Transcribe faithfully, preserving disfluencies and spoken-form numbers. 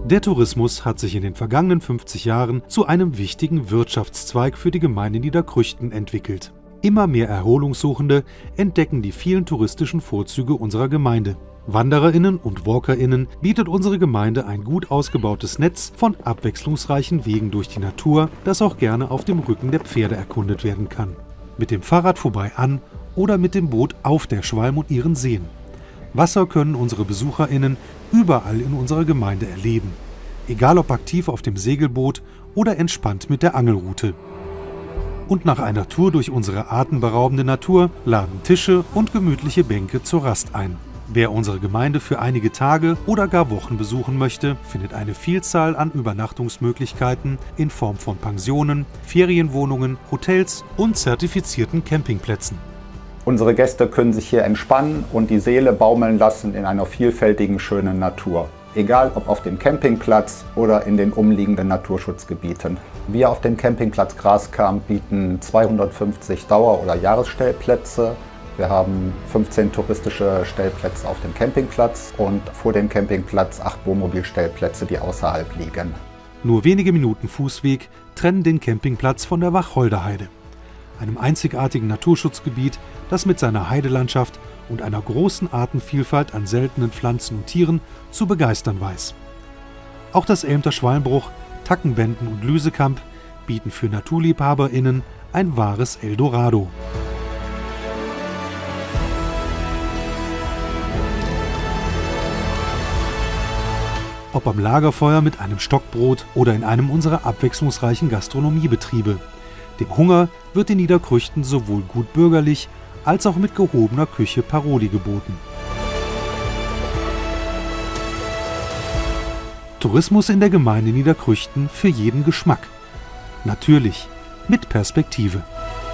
Der Tourismus hat sich in den vergangenen fünfzig Jahren zu einem wichtigen Wirtschaftszweig für die Gemeinde Niederkrüchten entwickelt. Immer mehr Erholungssuchende entdecken die vielen touristischen Vorzüge unserer Gemeinde. WandererInnen und WalkerInnen bietet unsere Gemeinde ein gut ausgebautes Netz von abwechslungsreichen Wegen durch die Natur, das auch gerne auf dem Rücken der Pferde erkundet werden kann. Mit dem Fahrrad vorbei an oder mit dem Boot auf der Schwalm und ihren Seen. Wasser können unsere BesucherInnen überall in unserer Gemeinde erleben. Egal ob aktiv auf dem Segelboot oder entspannt mit der Angelrute. Und nach einer Tour durch unsere atemberaubende Natur laden Tische und gemütliche Bänke zur Rast ein. Wer unsere Gemeinde für einige Tage oder gar Wochen besuchen möchte, findet eine Vielzahl an Übernachtungsmöglichkeiten in Form von Pensionen, Ferienwohnungen, Hotels und zertifizierten Campingplätzen. Unsere Gäste können sich hier entspannen und die Seele baumeln lassen in einer vielfältigen, schönen Natur. Egal ob auf dem Campingplatz oder in den umliegenden Naturschutzgebieten. Wir auf dem Campingplatz Graskamp bieten zweihundertfünfzig Dauer- oder Jahresstellplätze. Wir haben fünfzehn touristische Stellplätze auf dem Campingplatz und vor dem Campingplatz acht Wohnmobilstellplätze, die außerhalb liegen. Nur wenige Minuten Fußweg trennen den Campingplatz von der Wacholderheide, einem einzigartigen Naturschutzgebiet, das mit seiner Heidelandschaft und einer großen Artenvielfalt an seltenen Pflanzen und Tieren zu begeistern weiß. Auch das Elmter Schwalmbruch, Tackenbenden und Lüsekamp bieten für NaturliebhaberInnen ein wahres Eldorado. Ob am Lagerfeuer mit einem Stockbrot oder in einem unserer abwechslungsreichen Gastronomiebetriebe. Dem Hunger wird in Niederkrüchten sowohl gut bürgerlich als auch mit gehobener Küche Paroli geboten. Tourismus in der Gemeinde Niederkrüchten für jeden Geschmack. Natürlich mit Perspektive.